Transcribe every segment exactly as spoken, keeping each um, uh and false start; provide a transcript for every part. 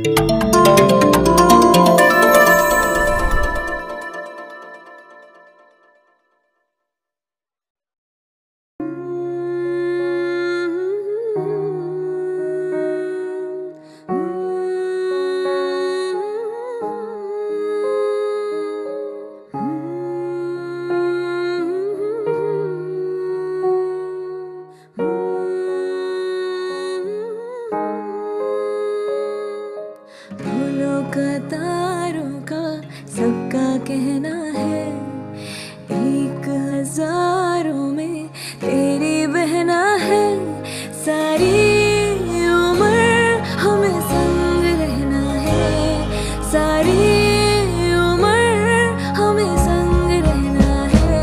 कतारों का सबका कहना है, एक हजारों में तेरी बहना है। सारी उम्र हमें संग रहना है, सारी उम्र हमें संग रहना है।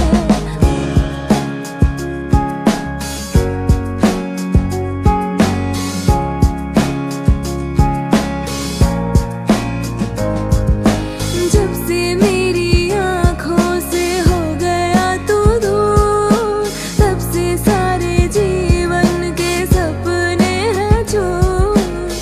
जब से मेरी आँखों से हो गया तू दूर, तब से सारे जीवन के सपने हैं चूर।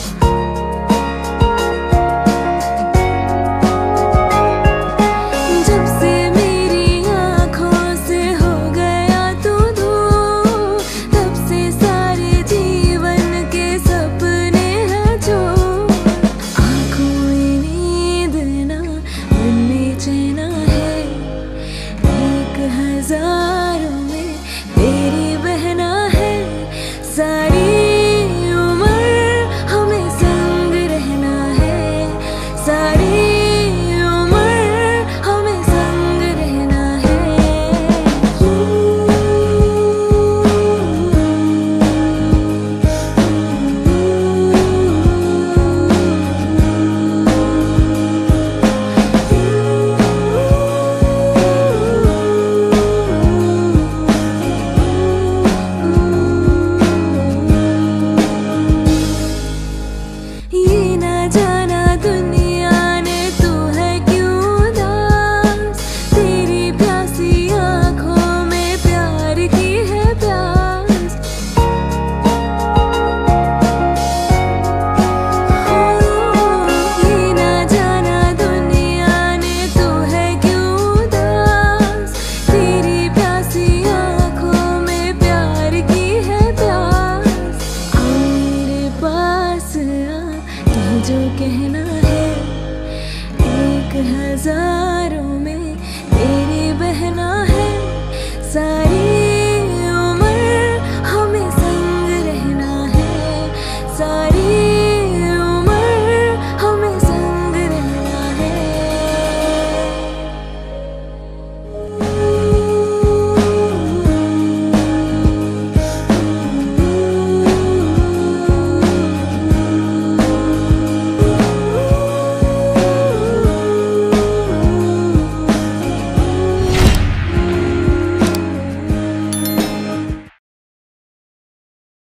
जब से मेरी आँखों से हो गया तू दूर, तब से सारे जीवन के सपने हैं चूर। आँखों में नींद ना, मन में चैन है, एक हजारों में तेरी बहना है। सारी उम्र हमें संग रहना है, सारी उम्र हमें संग रहना है। ये ना जाना दुनिया ने तू है क्यों उदास, तेरी प्यासी आँखों में प्यार की है प्यास। ये ना जाना दुनिया ने तू है क्यों उदास, तेरी प्यासी आँखों में प्यार की है प्यास। आ मेरे पास आ, ये जो कहना है, एक हजारों में तेरी बहना